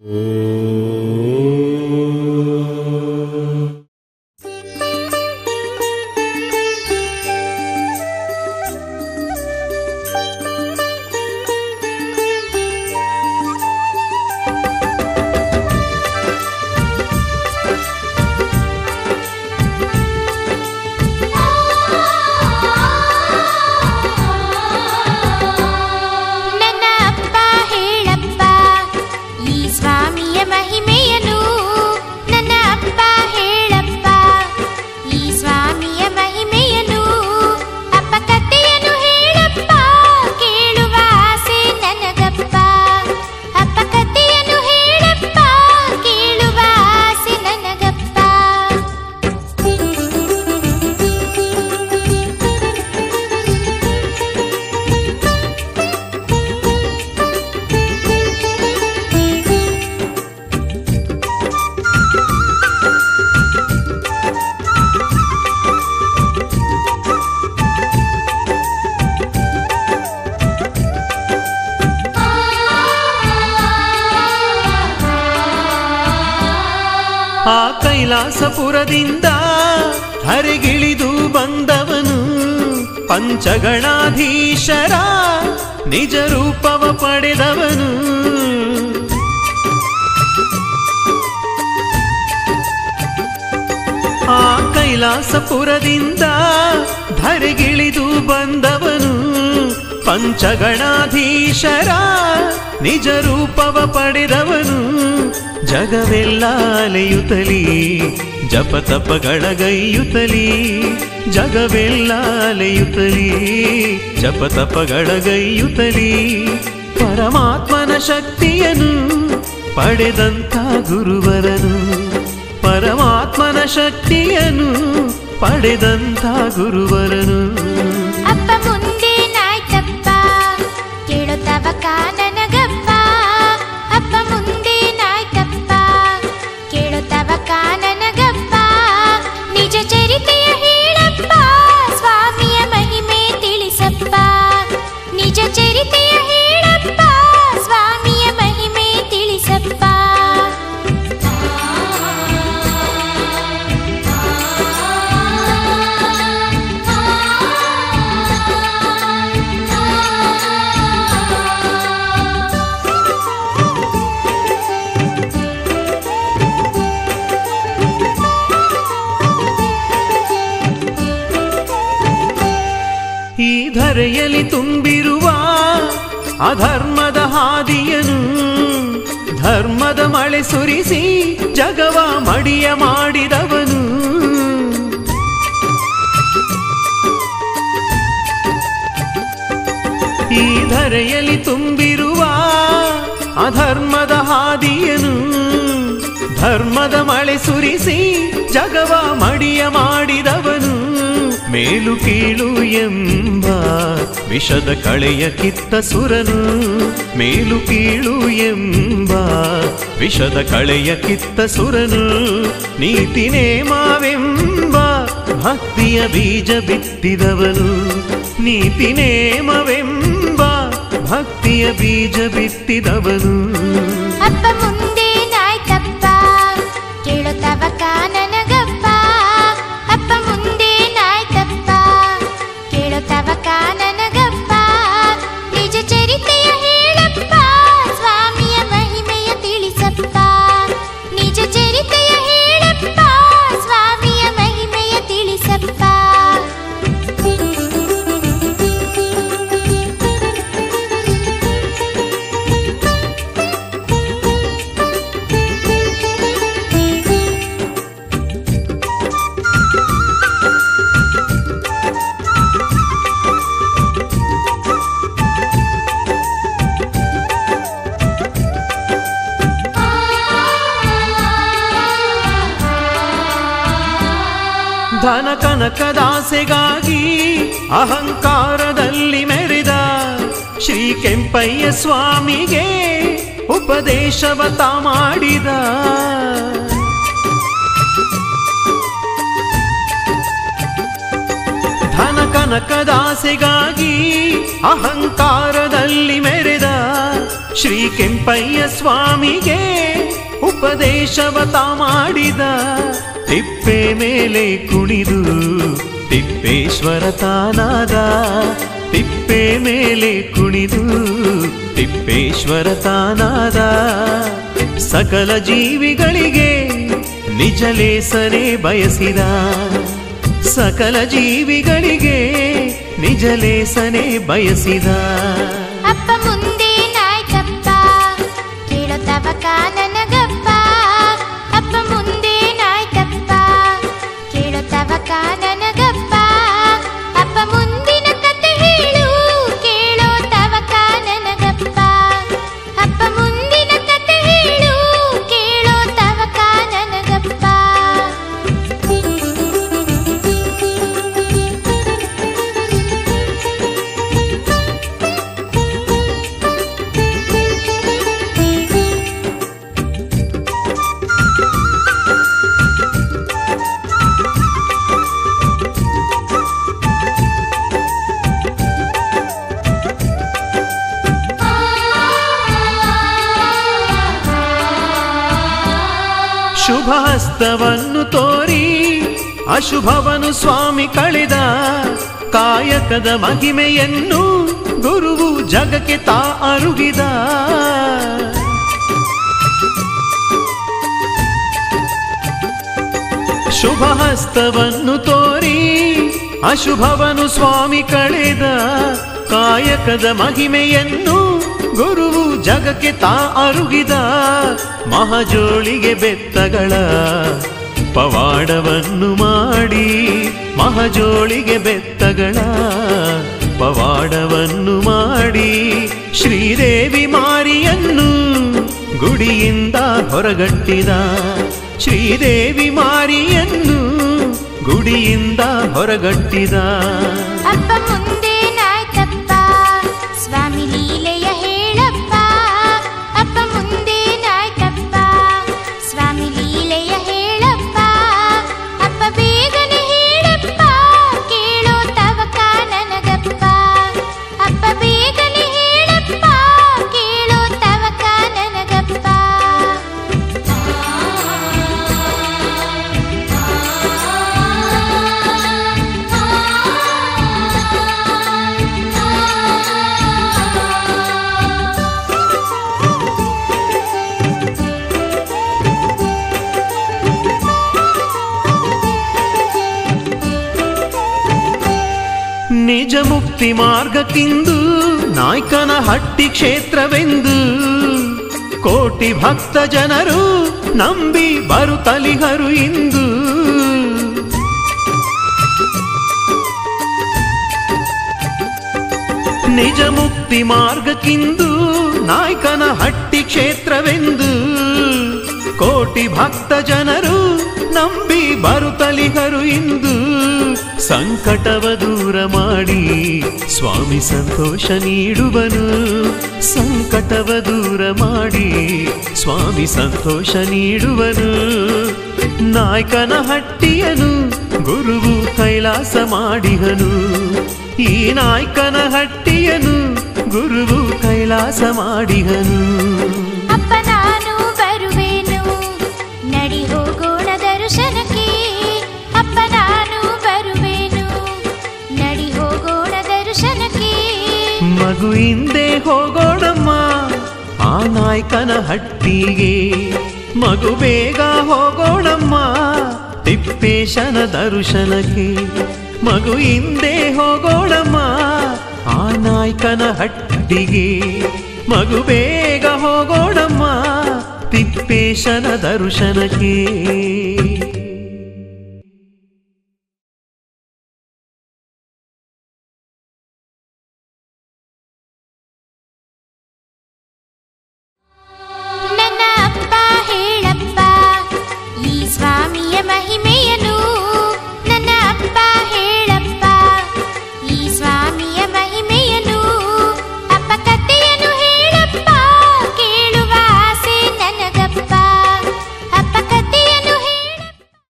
ಕೈಲಾಸಪುರದಿಂದ ಹರಿಗಿಳಿದು ಬಂದವನು ಪಂಚಗಣಾಧೀಶರ ನಿಜ ರೂಪವ ಪಡೆದವನು. ಆ ಕೈಲಾಸಪುರದಿಂದ ಧರೆಗಿಳಿದು ಬಂದವನು ಪಂಚಗಣಾಧೀಶರ ನಿಜ ರೂಪವ ಪಡೆದವನು. ಜಗವೆಲ್ಲ ಅಲೆಯುತ್ತಲೀ ಜಪತಪಗಳಗೈಯುತ್ತಲೀ, ಜಗವೆಲ್ಲ ಅಲೆಯುತ್ತಲೀ ಜಪತಪಗಳಗೈಯುತ್ತಲೀ, ಪರಮಾತ್ಮನ ಶಕ್ತಿಯನ್ನು ಪಡೆದಂಥ ಗುರುವರನು, ಪರಮಾತ್ಮನ ಶಕ್ತಿಯನ್ನು ಪಡೆದಂಥ ಗುರುವರನು. ಅಪ್ಪ ಮುಂದೇನಾಯ್ತಪ್ಪ ಕೇಳೋ ತವಕ ನನಗಪ್ಪ, ಅಪ್ಪ ಮುಂದೇನಾಯ್ತಪ್ಪ ಕೇಳೋ ತವಕ ನನಗಪ್ಪ, ನಿಜ ಚರಿತೆಯ ಹೇಳಪ್ಪ ಸ್ವಾಮಿಯ ಮಹಿಮೆ ತಿಳಿಸಪ್ಪ, ನಿಜ ಚರಿತೆಯ ಹೇಳಪ್ಪ ಸ್ವಾಮಿಯ ಮಹಿಮೆ ತಿಳಿಸಪ್ಪ. ಈ ಧರೆಯಲ್ಲಿ ತುಂಬಿರುವ ಅಧರ್ಮದ ಹಾದಿಯನು ಧರ್ಮದ ಮಳೆ ಸುರಿಸಿ ಜಗವ ಮಡಿಯ ಮಾಡಿದವನು. ಈ ಧರೆಯಲ್ಲಿ ತುಂಬಿರುವ ಅಧರ್ಮದ ಹಾದಿಯನು ಧರ್ಮದ ಮಳೆ ಸುರಿಸಿ ಜಗವ ಮಡಿಯ ಮಾಡಿದವನು. ಮೇಲು ಕೀಳು ಎಂಬ ವಿಷದ ಕಳೆಯ ಕಿತ್ತ ಸುರನು, ಮೇಲು ಕೀಳು ಎಂಬ ವಿಷದ ಕಳೆಯ ಕಿತ್ತ ಸುರನು, ನೀತಿ ನೇಮವೆಂಬ ಭಕ್ತಿಯ ಬೀಜ ಬಿತ್ತಿದವನು, ನೀತಿ ನೇಮವೆಂಬ ಭಕ್ತಿಯ ಬೀಜ ಬಿತ್ತಿದವನು. ಅಪ್ಪ ಮುಂದೇನಾಯ್ತಪ್ಪ ಕೇಳೋ ತವಕ ನನಗಪ್ಪ, ಅಪ್ಪ ಮುಂದೇನಾಯ್ತಪ್ಪ ಕೇಳೋ ತವಕ ನನಗಪ್ಪ, ನಿಜ ಚರಿತೆಯ ಹೇಳಪ್ಪ ಸ್ವಾಮಿಯ ಮಹಿಮೆಯ ತಿಳಿಸಪ್ಪ, ನಿಜ ಚರಿತೆಯ ಹೇಳಪ್ಪ ಸ್ವಾಮಿಯ ಮಹಿಮೆಯ ತಿಳಿಸಪ್ಪ. ಧನ ಕನಕದಾಸೆಗಾಗಿ ಅಹಂಕಾರದಲ್ಲಿ ಮೆರೆದ ಶ್ರೀ ಕೆಂಪಯ್ಯ ಸ್ವಾಮಿಗೆ ಉಪದೇಶವ ತಾ ಮಾಡಿದ. ಧನ ಕನಕದಾಸೆಗಾಗಿ ಅಹಂಕಾರದಲ್ಲಿ ಮೆರೆದ ಶ್ರೀ ಕೆಂಪಯ್ಯ ಸ್ವಾಮಿಗೆ ಉಪದೇಶವತ ಮಾಡಿದ ತಿಪ್ಪೆ ಮೇಲೆ ಕುಣಿದು ತಿಪ್ಪೇಶ್ವರ ತಾನಾದ ತಿಪ್ಪೆ ಮೇಲೆ ಕುಣಿದು ತಿಪ್ಪೇಶ್ವರ ತಾನಾದ ಸಕಲ ಜೀವಿಗಳಿಗೆ ನಿಜಲೇಸನೆ ಬಯಸಿದ ಸಕಲ ಜೀವಿಗಳಿಗೆ ನಿಜಲೇಸನೆ ಬಯಸಿದ ಅಪ್ಪ ಮುಂದೇನಾಯ್ತಪ್ಪ ಕೇಳೋ ತವಕ ನನಗಪ್ಪ ಅಪ್ಪ ಮುಂದೇನಾಯ್ತಪ್ಪ ಕೇಳೋ ತವಕ ನನಗಪ್ಪ ಅಪ್ಪ ಮುಂದಿನ ಕತೆ ಹೇಳು ಕೇಳೋ ತವಕ ನನಗಪ್ಪ ಅಪ್ಪ ಮುಂದಿನ ಕತೆ ಹೇಳು ಕೇಳೋ ತವಕ ನನಗಪ್ಪ ಶುಭ ಹಸ್ತವನ್ನು ತೋರಿ ಅಶುಭವನ್ನು ಸ್ವಾಮಿ ಕಳೆದ ಕಾಯಕದ ಮಹಿಮೆಯನ್ನು ಗುರುವು ಜಗಕ್ಕೆ ತಾ ಅರುಗಿದ ಶುಭ ಹಸ್ತವನ್ನು ತೋರಿ ಅಶುಭವನ್ನು ಸ್ವಾಮಿ ಕಳೆದ ಕಾಯಕದ ಮಹಿಮೆಯನ್ನು ಗುರುವು ಜಗಕ್ಕೆ ತಾ ಅರುಗಿದ ಮಹಜೋಳಿಗೆ ಬೆತ್ತಗಳ ಪವಾಡವನ್ನು ಮಾಡಿ ಮಹಜೋಳಿಗೆ ಬೆತ್ತಗಳ ಪವಾಡವನ್ನು ಮಾಡಿ ಶ್ರೀದೇವಿ ಮಾರಿಯನ್ನು ಗುಡಿಯಿಂದ ಹೊರಗಟ್ಟಿದ ಶ್ರೀದೇವಿ ಮಾರಿಯನ್ನು ಗುಡಿಯಿಂದ ಹೊರಗಟ್ಟಿದ ಅಪ್ಪ ಮುಂದೇನಾಯ್ತಪ್ಪ ಸ್ವಾಮಿ ಲೀಲೆಯ ಹೇಳಪ್ಪ ಅಪ್ಪ ಮುಂದೇನಾಯ್ತಪ್ಪ ಸ್ವಾಮಿ ಲೀಲೆಯ ಹೇಳಪ್ಪ ಅಪ್ಪ ಬೇಗನೆ ಹೇಳಪ್ಪ ಕೇಳೋ ತವಕ ನನಗಪ್ಪ ಅಪ್ಪ ಬೇಗನೆ ಹೇಳಪ್ಪ ಕೇಳೋ ತವಕ ನನಗಪ್ಪ ನಿಜ ಮುಕ್ತಿ ಮಾರ್ಗಕ್ಕಿಂದು ನಾಯ್ಕನ ಹಟ್ಟಿ ಕ್ಷೇತ್ರವೆಂದು ಕೋಟಿ ಭಕ್ತ ಜನರು ನಂಬಿ ಬರುತ್ತಲಿಹರು ಇಂದು ನಿಜ ಮುಕ್ತಿ ಮಾರ್ಗಕ್ಕಿಂದು ನಾಯ್ಕನ ಹಟ್ಟಿ ಕ್ಷೇತ್ರವೆಂದು ಕೋಟಿ ಭಕ್ತ ಜನರು ನಂಬಿ ಬರುತ್ತಲಿಹರು ಇಂದು ಸಂಕಟವ ದೂರ ಮಾಡಿ ಸ್ವಾಮಿ ಸಂತೋಷ ನೀಡುವನು ಸಂಕಟವ ದೂರ ಮಾಡಿ ಸ್ವಾಮಿ ಸಂತೋಷ ನೀಡುವನು ನಾಯ್ಕನ ಹಟ್ಟಿಯನು ಗುರುವು ಕೈಲಾಸ ಮಾಡಿಹನು ಈ ನಾಯ್ಕನ ಹಟ್ಟಿಯನು ಗುರುವು ಕೈಲಾಸ ಮಾಡಿಹನು ಅಪ್ಪ ನಾನು ಬರುವೆನು ನಡಿ ಹೋಗೋಣ ದರ್ಶನಕ್ಕೆ ಅಪ್ಪ ನಾನು ಬರುವೆನು ನಡಿ ಹೋಗೋಣ ದರ್ಶನಕ್ಕೆ ಮಗು ಹಿಂದೆ ಹೋಗೋಣಮ್ಮ ಆ ನಾಯ್ಕನ ಹಟ್ಟಿಗೆ ಮಗು ಬೇಗ ಹೋಗೋಣಮ್ಮ ತಿಪ್ಪೇಶನ ದರ್ಶನಕ್ಕೆ ಮಗು ಹಿಂದೆ ಹೋಗೋಣಮ್ಮ ಆ ನಾಯ್ಕನ ಹಟ್ಟಿಗೆ ಮಗು ಬೇಗ ಹೋಗೋಣಮ್ಮ ತಿಪ್ಪೇಶನ ದರ್ಶನಕ್ಕೆ